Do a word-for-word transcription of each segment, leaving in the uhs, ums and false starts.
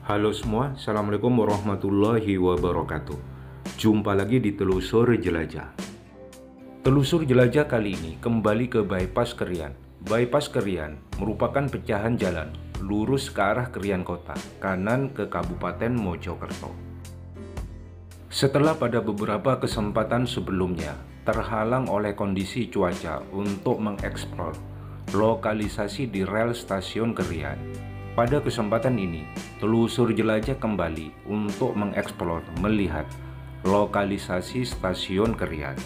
Halo semua, Assalamualaikum warahmatullahi wabarakatuh. Jumpa lagi di Telusur Jelajah. Telusur Jelajah kali ini kembali ke Bypass Kerian. Bypass Kerian merupakan pecahan jalan lurus ke arah Kerian Kota, kanan ke Kabupaten Mojokerto. Setelah pada beberapa kesempatan sebelumnya terhalang oleh kondisi cuaca untuk mengeksplor lokalisasi di rel stasiun Kerian, pada kesempatan ini, Telusur Jelajah kembali untuk mengeksplor melihat lokalisasi stasiun Kerian.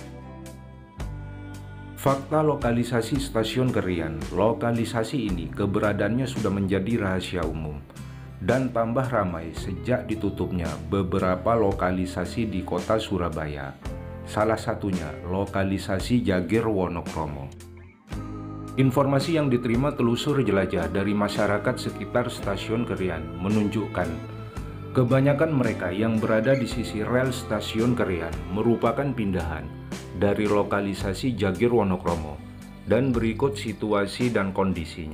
Fakta lokalisasi stasiun Kerian, lokalisasi ini keberadaannya sudah menjadi rahasia umum dan tambah ramai sejak ditutupnya beberapa lokalisasi di kota Surabaya, salah satunya lokalisasi Jagir Wonokromo. Informasi yang diterima Telusur Jelajah dari masyarakat sekitar stasiun Kerian menunjukkan kebanyakan mereka yang berada di sisi rel stasiun Kerian merupakan pindahan dari lokalisasi Jagir Wonokromo, dan berikut situasi dan kondisinya.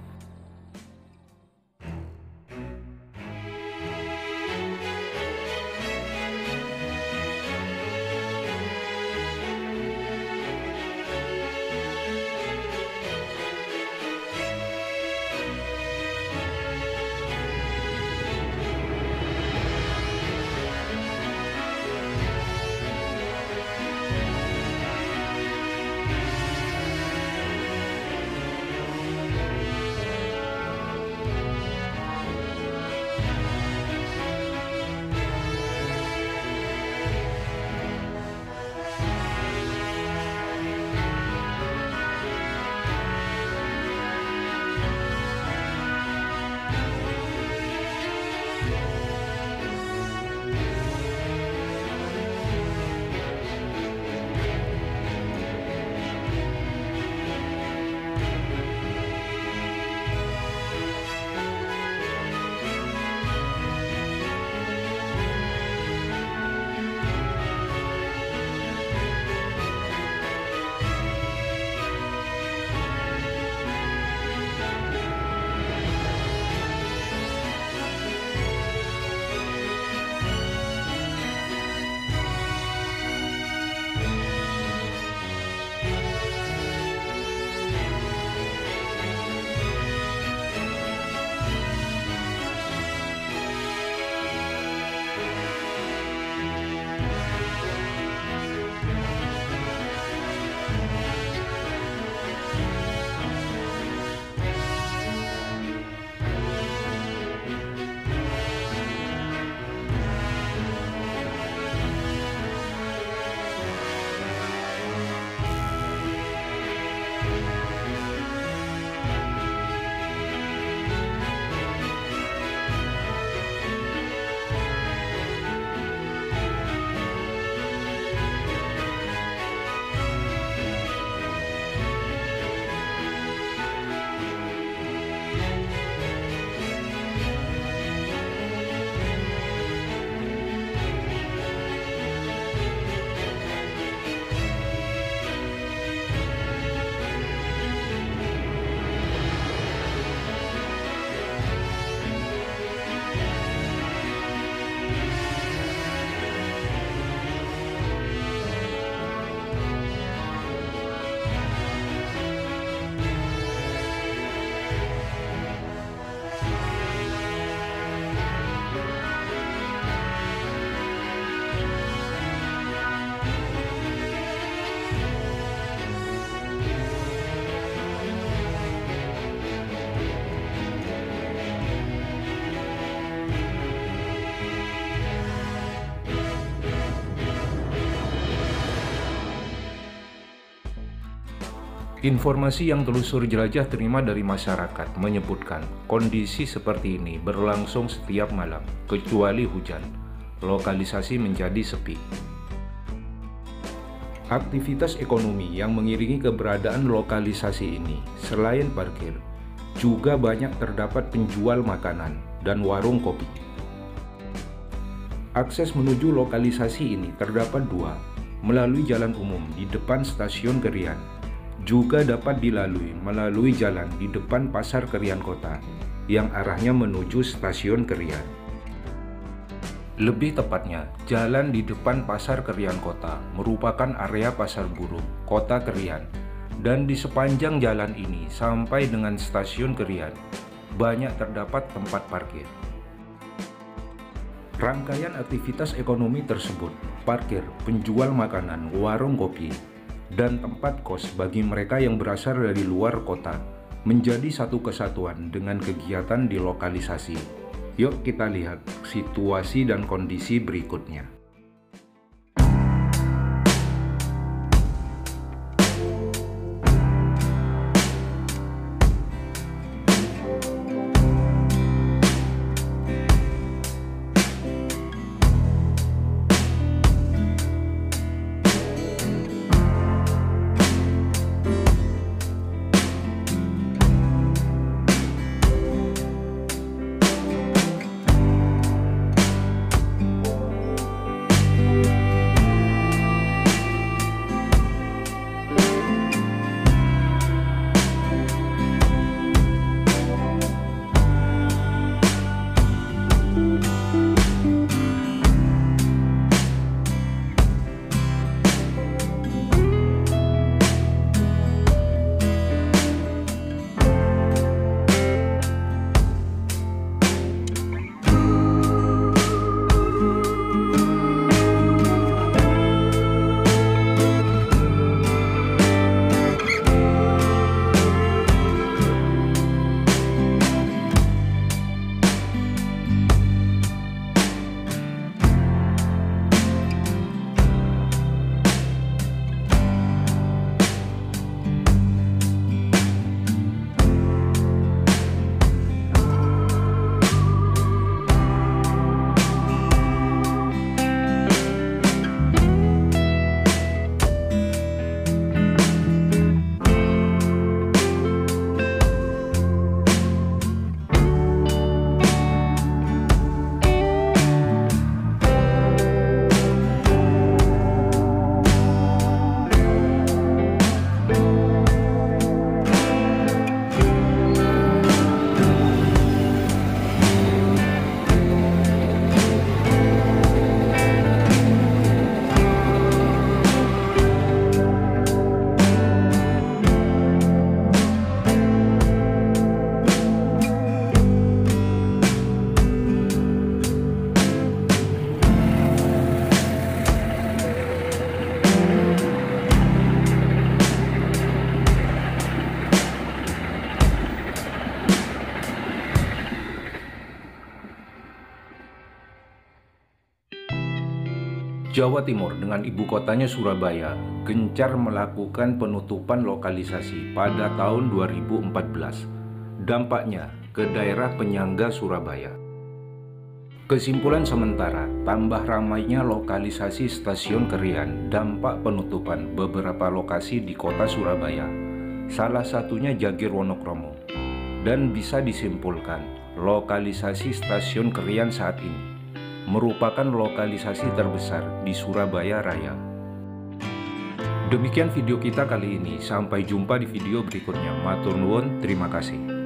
Informasi yang Telusur Jelajah terima dari masyarakat menyebutkan kondisi seperti ini berlangsung setiap malam, kecuali hujan. Lokalisasi menjadi sepi. Aktivitas ekonomi yang mengiringi keberadaan lokalisasi ini, selain parkir, juga banyak terdapat penjual makanan dan warung kopi. Akses menuju lokalisasi ini terdapat dua, melalui jalan umum di depan stasiun Kerian, juga dapat dilalui melalui jalan di depan Pasar Kerian Kota yang arahnya menuju stasiun Kerian. Lebih tepatnya, jalan di depan Pasar Krian Kota merupakan area pasar burung Kota Krian, dan di sepanjang jalan ini sampai dengan stasiun Krian banyak terdapat tempat parkir. Rangkaian aktivitas ekonomi tersebut, parkir, penjual makanan, warung kopi, dan tempat kos bagi mereka yang berasal dari luar kota, menjadi satu kesatuan dengan kegiatan di lokalisasi. Yuk kita lihat situasi dan kondisi berikutnya. Jawa Timur dengan ibu kotanya Surabaya gencar melakukan penutupan lokalisasi pada tahun dua ribu empat belas. Dampaknya ke daerah penyangga Surabaya. Kesimpulan sementara, tambah ramainya lokalisasi stasiun Krian dampak penutupan beberapa lokasi di kota Surabaya, salah satunya Jagir Wonokromo. Dan bisa disimpulkan, lokalisasi stasiun Krian saat ini merupakan lokalisasi terbesar di Surabaya Raya. Demikian video kita kali ini, sampai jumpa di video berikutnya. Matur nuwun, terima kasih.